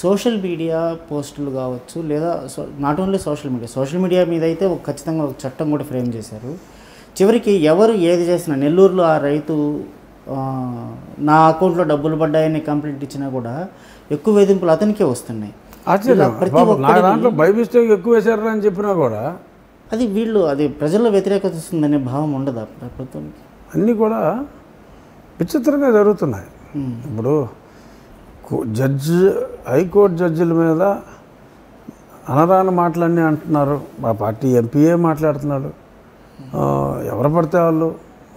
Social media పోస్టులు కావచ్చు లేదా నాట్ ఓన్లీ సోషల్ మీడియా మీద అయితే ఖచ్చితంగా ఒక చట్టం కూడా ఫ్రేమ్ చేశారు. చివరికి ఎవరు ఏది చేసినా నెల్లూరులో ఆ రైతు నా అకౌంట్లో డబ్బులు పడ్డాయని కంప్లైంట్ ఇచ్చినా కూడా ఎక్కువ వేధింపులు అతనికే వస్తున్నాయి. ప్రతి దాంట్లో బై మిస్టేక్ ఎక్కువ వేశారు అని చెప్పినా కూడా అది ప్రజల్లో వ్యతిరేకత వస్తుందనే భావం ఉండదా ప్రభుత్వానికి? అన్నీ కూడా విచిత్రంగా జరుగుతున్నాయి. ఇప్పుడు హైకోర్టు జడ్జిల మీద అనరాని మాటలన్నీ అంటున్నారు. మా పార్టీ ఎంపీఏ మాట్లాడుతున్నాడు. ఎవరు పడితే వాళ్ళు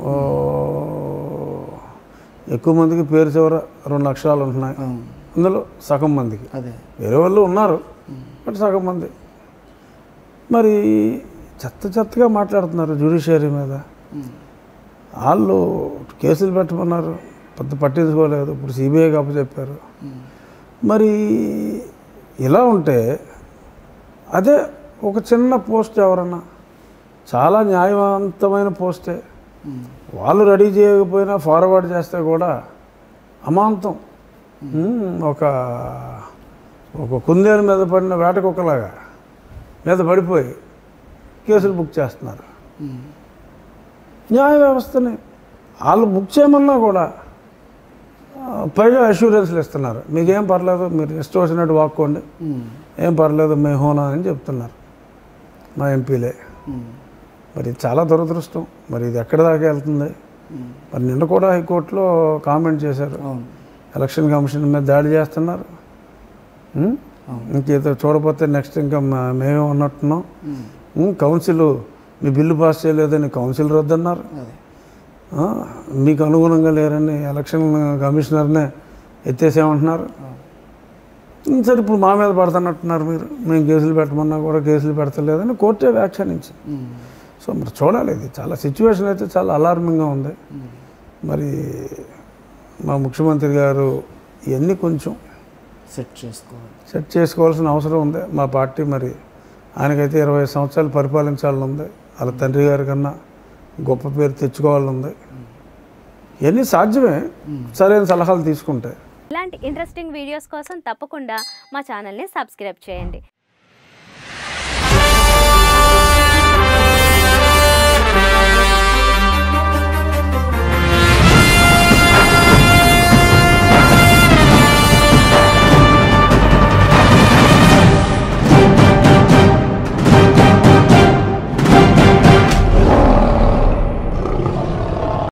ఎక్కువ మందికి పేరు చివర 2 అక్షరాలు ఉంటున్నాయి. అందులో సగం మందికి వేరే వాళ్ళు ఉన్నారు, బట్ సగం మంది మరి చెత్తగా మాట్లాడుతున్నారు జ్యుడిషియరీ మీద. వాళ్ళు కేసులు పెట్టమన్నారు, పెద్ద పట్టించుకోలేదు. ఇప్పుడు సిబిఐకి అప్పచెప్పారు. మరి ఇలా ఉంటే అదే ఒక చిన్న పోస్ట్ ఎవరన్నా చాలా న్యాయవంతమైన పోస్టే వాళ్ళు రెడీ చేయకపోయినా ఫార్వర్డ్ చేస్తే కూడా అమాంతం ఒక కుందేలు మీద పడిన వేటకుక్కలాగా మీద పడిపోయి కేసులు బుక్ చేస్తున్నారు. న్యాయ వ్యవస్థని వాళ్ళు బుక్ చేయమన్నా కూడా పైగా అష్యూరెన్స్లు ఇస్తున్నారు. మీకేం పర్లేదు, మీరు ఇష్టం వచ్చినట్టు వాక్కోండి, ఏం పర్లేదు, మేము హోనా అని చెప్తున్నారు మా ఎంపీలే. మరి చాలా దురదృష్టం. మరి ఇది ఎక్కడి దాకా వెళ్తుంది? మరి నిన్న కూడా హైకోర్టులో కామెంట్ చేశారు, ఎలక్షన్ కమిషన్ మీద దాడి చేస్తున్నారు. ఇంకేదో చూడపోతే నెక్స్ట్ ఇంకా మేమే ఉన్నట్టున్నాం. కౌన్సిల్ మీ బిల్లు పాస్ చేయలేదని కౌన్సిల్ రద్దన్నారు. మీకు అనుగుణంగా లేరని ఎలక్షన్ కమిషనర్నే ఎత్తేసేమంటున్నారు. సరే ఇప్పుడు మా మీద పడుతున్నట్టున్నారు మీరు, మేము కేసులు పెట్టమన్నా కూడా కేసులు పెడతలేదని కోర్టే వ్యాఖ్యానించింది. సో మరి చూడాలి. ఇది చాలా సిచ్యువేషన్ అయితే చాలా అలార్మింగ్గా ఉంది. మరి మా ముఖ్యమంత్రి గారు ఇవన్నీ కొంచెం సెట్ చేసుకోవాల్సిన అవసరం ఉంది. మా పార్టీ మరి ఆయనకైతే 20 సంవత్సరాలు పరిపాలించాలని ఉంది. వాళ్ళ తండ్రి గారి కన్నా గొప్ప పేరు తెచ్చుకోవాలని ఉంది. ఇవన్నీ సాధ్యమే సరైన సలహాలు తీసుకుంటే. ఇలాంటి ఇంట్రెస్టింగ్ వీడియోస్ కోసం తప్పకుండా మా ఛానల్ని సబ్స్క్రైబ్ చేయండి.